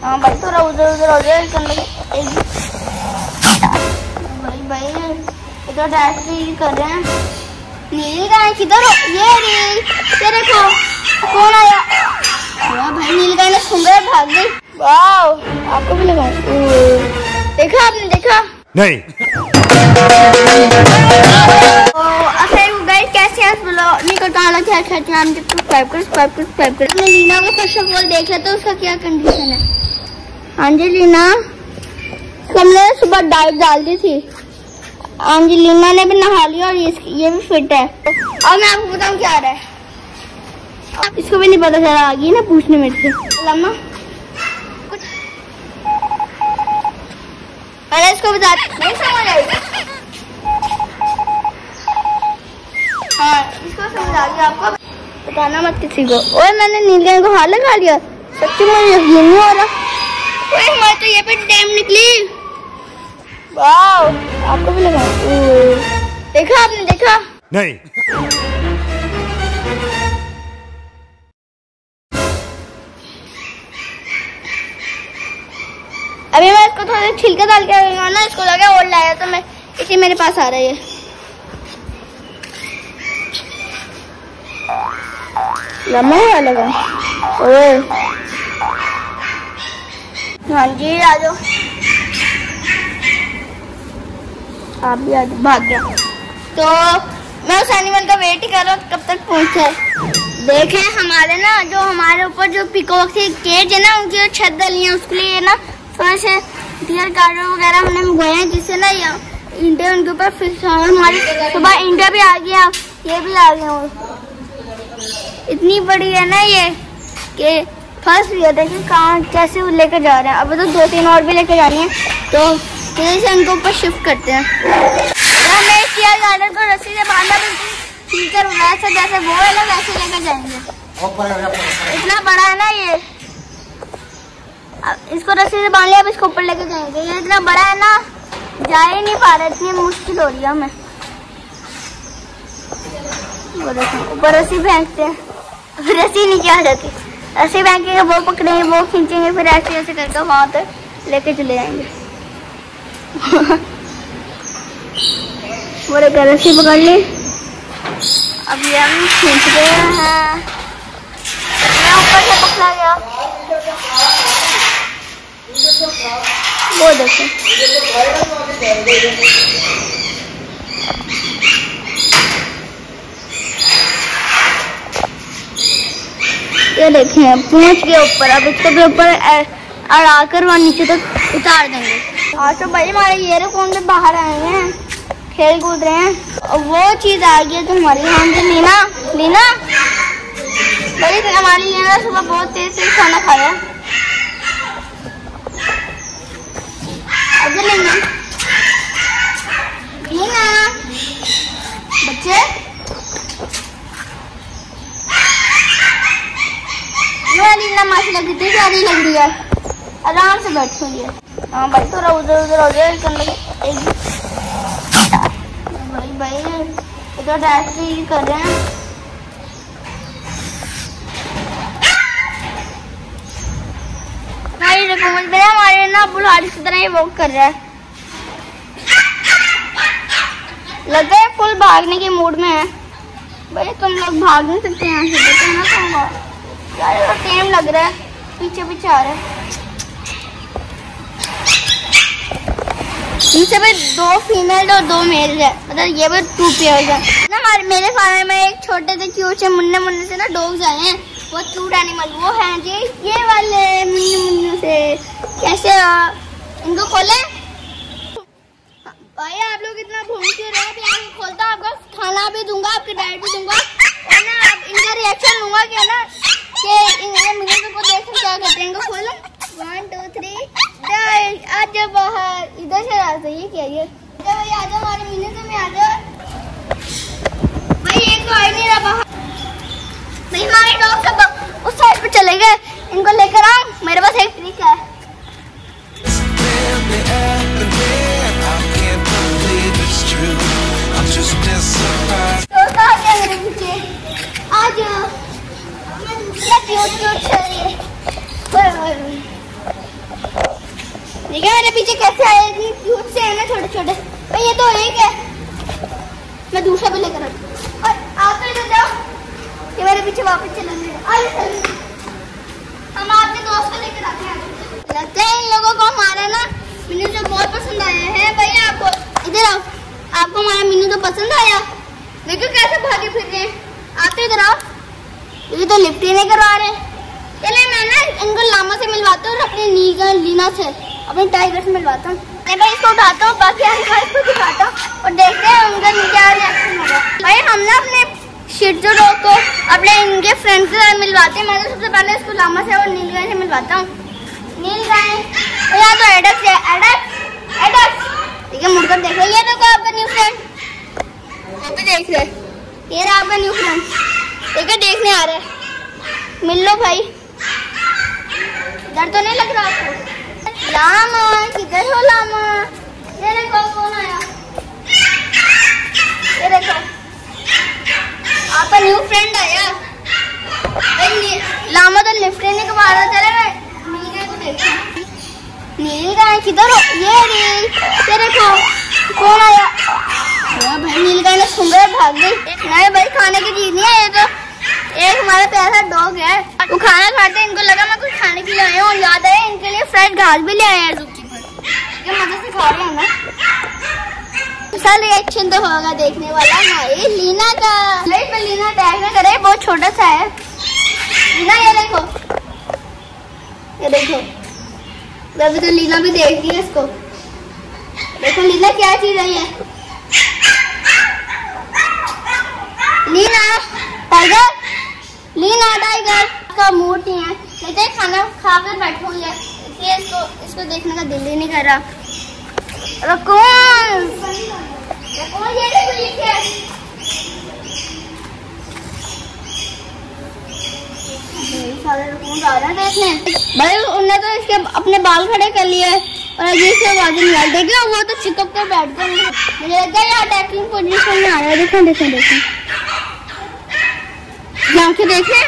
हाँ भाई थोड़ा उधर उधर हो जाए भाई ये तो डैश कर रहे हैं। नीली गाय किधर हो? ये देखो कौन आया? भाई नीली गाय ने सुन गए भाग गई। वाह आपको भी लगा? देखा आपने? देखा नहीं। कैसे सब्सक्राइब कर। लीना को फर्स्ट ऑफ ऑल देख लेते उसका क्या कंडीशन है। हाँ जी लीना, हमने सुबह डाइट डाल दी थी। हाँ जी लीना ने भी नहा लिया और ये भी फिट है। और मैं आपको बताऊँ क्या आ रहा है, इसको भी नहीं पता चला, आ गई ना पूछने मेरे से। लम्मा कुछ पहले इसको बता, नहीं समझ आई? हाँ इसको समझ आ गया आपको, बताना मत किसी को। ओए मैंने नीलगाय को हाथ लगा लिया, सच्ची मुझे यकीन नहीं हो रहा। ओए मैं तो ये पे डैम निकली। वाह आपको भी लगा? देखा आपने? देखा नहीं। अभी मैं इसको थोड़ा छिलका डाल के ना, इसको लगा और लाया तो मैं इसी मेरे पास आ रही है। लम्बा लगा। ओए हाँ जी आ जाओ, आप भी आ जाओ। भाग गया तो मैं उस एनिमल का वेट ही कर रहा हूँ कब तक पहुँचे। देखें हमारे ना जो हमारे ऊपर जो पिकॉक की केज है ना, उनकी जो छत डली है उसके लिए ना थोड़ा से डियर कार्डर वगैरह हमने मंगवाए हैं, जिससे ना इंडिया उनके ऊपर फिक्स हो। हमारी सुबह इंडिया भी आ गया, ये भी आ गया। इतनी बड़ी है ना ये कि फंस गया था कि कहाँ कैसे लेकर जा रहे हैं। अब तो 2-3 और भी लेकर जानी है, तो जैसे उनको ऊपर शिफ्ट करते हैं। हमें डियर कार्डर को रस्सी से बांधा, बिल्कुल वैसे जैसे वो है ना वैसे लेकर जाएंगे। इतना बड़ा है ना ये, अब इसको रस्सी से बांध लिया, अब इसको ऊपर लेके जाएंगे। ये इतना बड़ा है ना, जा ही नहीं पा रहा, इतनी मुश्किल हो रही है हमें। वो देखो ऊपर रस्सी फेंकते हैं, फिर रस्सी नीचे आ जाती, रस्सी फेंकेंगे, वो पकड़ेंगे, वो खींचेंगे, फिर ऐसे ऐसे करके वहां तक लेके चले जाएंगे। वो देखो रस्सी पकड़ ली, अब ये हम खींच रहे हैं। मैं ऊपर से पकड़ा गया, वो देखो ये देखें पहुंच गया ऊपर। अब इसको भी ऊपर अड़ाकर वहाँ नीचे तक उतार देंगे। और तो भाई हमारे ये कौन से बाहर आए हैं, खेल कूद रहे हैं, और वो चीज आ गई है जो हमारी। हाँ जी लीना, लीना बड़ी हमारी लीना सुबह बहुत तेज खाना खाया। लीना लीना बच्चे लीना माशाल्लाह कितनी प्यारी लग रही है, आराम से बैठ रही है। हाँ भाई थोड़ा उधर उधर हो जाए भाई ये तो डैश कर रहे हैं। हमारे ना बुढ़ारी की तरह ही वॉक कर रहा है, लगता है फुल भागने के मूड में है। भाई तुम लोग भाग नहीं सकते यहाँ से, देखो ना तुम यार टाइम लग रहा है, पीछे पीछे आ रहा है। इनसे भी 2 फीमेल और 2 मेल है, मतलब ये भी 2 पेयर्स है ना। मेरे फार्म में एक छोटे से क्यूट से मुन्ने से ना डॉग्स आए हैं, वो क्यूट एनिमल वो हैं जी, ये वाले मुन्नू से। कैसे इनको खोले भाई? आप लोग इतना घूम क्यों रहे हैं? खोलता हूँ, आपको खाना भी दूंगा, आपके डाइट भी दूंगा, और ना आप इनका रिएक्शन लूंगा क्या ना कि मुन्नू को देख क्या करते हैं। इनको खोलो 1 2 3 आज बाहर इधर से आ जाइए। क्या ये भाई आ जाओ, हमारे मुन्नू में आ जाओ भाई। ये तो आ नहीं रहा बाहर भाई, हमारे डॉग सब उस साइड पे चले गए। इनको लेकर आओ, मेरे पास एक ट्रिक है। तो कहाँ गए मेरे पीछे? आ जाओ, क्या क्यूट क्यूट है ये। देखिए मेरे पीछे कैसे आए, इतनी क्यूट से है ना छोटे छोटे। भाई ये तो एक है, मैं दूसरा भी लेकर आती हूँ। और आप तो इधर जाओ, ये मेरे पीछे वापस चले गए। हम आपके दोस्त को लेकर आते हैं। लगता है इन लोगों को हमारा ना मीनू जो बहुत पसंद आया है। भाई आपको इधर आओ, आपको हमारा मीनू तो पसंद आया। देखो कैसे भागे फिर रहे हैं। आप तो इधर आओ, ये तो लिफ्ट ही नहीं करवा रहे। चले मैं ना इनको लामा से मिलवाता हूँ और अपनी लीना से, अपने टाइगर से मिलवाता हूँ। मैं भाई इसको उठाता हूँ, बाकी इसको दिखाता हूँ और देखते हैं उनका क्या रिएक्शन होगा। भाई हम ना अपने शिजू को अपने इनके फ्रेंड के साथ मिलवाते हैं। मैं तो सबसे पहले इसको लामा से और नील गाय से मिलवाता हूँ। नील गाय यहाँ तो एडक्स है, एडक्स ठीक है, मुड़कर देख रहे। ये देखो आपका न्यू फ्रेंड, वो भी देख रहे। ये रहा आपका न्यू फ्रेंड, देखिए देखने आ रहे हैं। मिल लो भाई, डर तो नहीं लग रहा आपको? लामा किधर हो लामा? ये देखो कौन आया, ये देखो आपका न्यू फ्रेंड आया। लामा तो लिफ्ट नहीं कमा रहा। चले मैं नील गाय को देखता हूँ। नील गाय किधर हो? ये देखो कौन आया। भाई नील गाय ने सुंदर भाग गई। नहीं भाई खाने की चीज नहीं है ये तो, एक हमारा प्यारा डॉग है। वो खाना खाते इनको लगा मैं कुछ खाने के लिए आया हूँ। याद है इनके लिए फ्रेश घास भी ले आए हैं ज़ूकी पर। ये मजे से खा रहे हैं ना। सर रिएक्शन तो होगा देखने वाला हमारी लीना का। पर लीना अटैक ना करे, बहुत छोटा सा है लीना। ये देखो, ये देखो, अभी तो लीना भी देख रही है इसको। देखो लीना क्या चीज है ये। लीना टाइगर, लीना टाइगर का मूड नहीं है, कहते हैं खाना खाकर बैठो ये, इसलिए इसको देखने का दिल ही नहीं कर रहा। रकून ये देखो ये क्या है। सारे रकून आ रहे हैं देखने। भाई उन्होंने तो इसके अपने बाल खड़े कर लिए और अजीब से आवाज निकाल। देखिए वो तो चिपक कर बैठ गए। मुझे लगता है ये अटैकिंग पोजीशन में आ रहा है। देखो देखो देखो, आंखें देखे।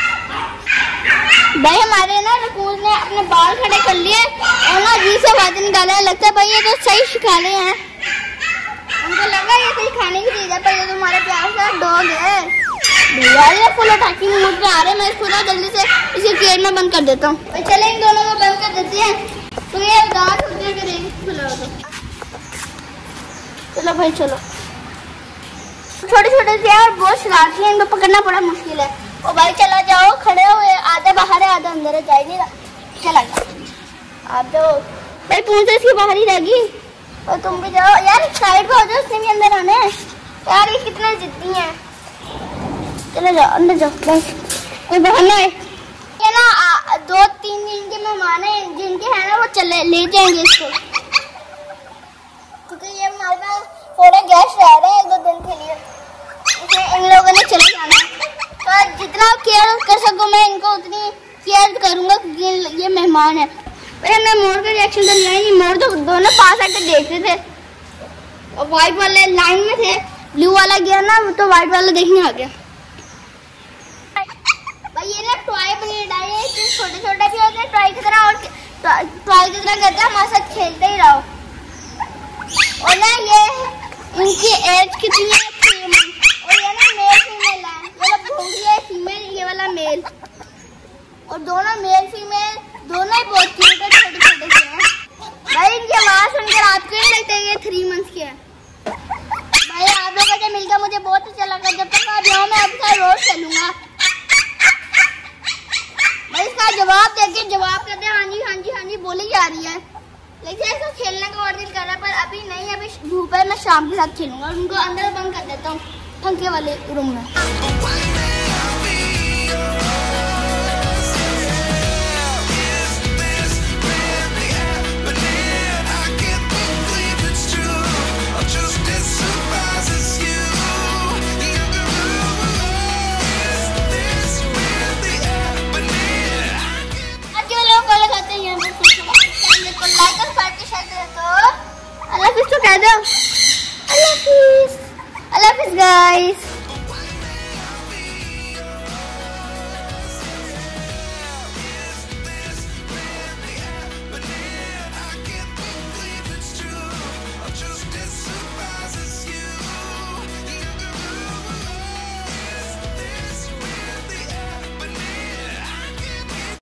भाई हमारे ना रकून ने अपने बाल खड़े कर लिए और ना अजीब से आवाज निकाला। लगता है भाई ये तो सही सिखा रहे हैं, उनको लगा ये सही खाने की चीज है। पर ये तो हमारा प्यार सा डॉग है भैया। ये फुल अटैकिंग मूड पे आ रहे हैं। मैं इसको ना जल्दी से इसी केज में बंद कर देता हूँ। चले इन दोनों को बंद कर देते हैं। तो ये दांत उठने के खुला होगा। चलो भाई चलो, छोटे छोटे से और बहुत शरारती है, इनको पकड़ना बड़ा मुश्किल है। ओ भाई चला जाओ, खड़े हुए, आधा बाहर है आधा अंदर है, जा नहीं रहा। चला जाओ आप तो भाई, पूंछ इसकी बाहर ही रहेगी और तुम भी जाओ यार, साइड पे हो जाओ, उसने भी अंदर आना है यार। ये कितने जिद्दी हैं। चलो जाओ अंदर जाओ, बस कोई बहाना है। ये ना 2-3 दिन के मेहमान है जिनके है ना वो चले ले जाएंगे इसको, क्योंकि ये हमारे पास थोड़े गेस्ट रह रहे हैं 1-2 दिन के लिए, इसलिए इन लोगों ने चले जाना है। तो जितना केयर कर सकूँ मैं इनको उतनी केयर करूँगा, क्योंकि ये मेहमान है। भाई हमने मोर का रिएक्शन तो लिया ही नहीं। मोर तो दोनों पास आके देखते थे और व्हाइट वाले लाइन में थे, ब्लू वाला गया ना तो व्हाइट वाला देखने आ गया। भाई ये ना टॉय ब्रीड है, छोटे छोटे भी होते हैं टॉय की तरह, और टॉय की तरह करते हैं, हमारे साथ खेलते ही रहो। और ना ये इनकी एज कितनी है 3 मंथ, और ये ना मेल फीमेल है। ये लोग ढूंढ है फीमेल, ये वाला मेल, और दोनों मेल फीमेल दोनों ही बहुत क्यूट है, छोटे छोटे से हैं। भाई इनकी आवाज सुनकर आपको नहीं लगता ये 3 मंथ के हैं? भाई आप लोगों से मिलकर मुझे बहुत अच्छा लगा। जब तक आप जाओ मैं आपका रोज चलूंगा। भाई इसका जवाब देके जवाब करते हैं हाँ जी हाँ जी हाँ जी बोली जा रही है, लेकिन इसको खेलने का और दिल कर रहा है, पर अभी नहीं, अभी धूप है। मैं शाम के साथ खेलूंगा। उनको अंदर बंद कर देता हूँ पंखे वाले रूम में। अल्लाह हाफिज़ तो कह दो, अल्लाह हाफिज़, अल्लाह हाफिज़ गाइस।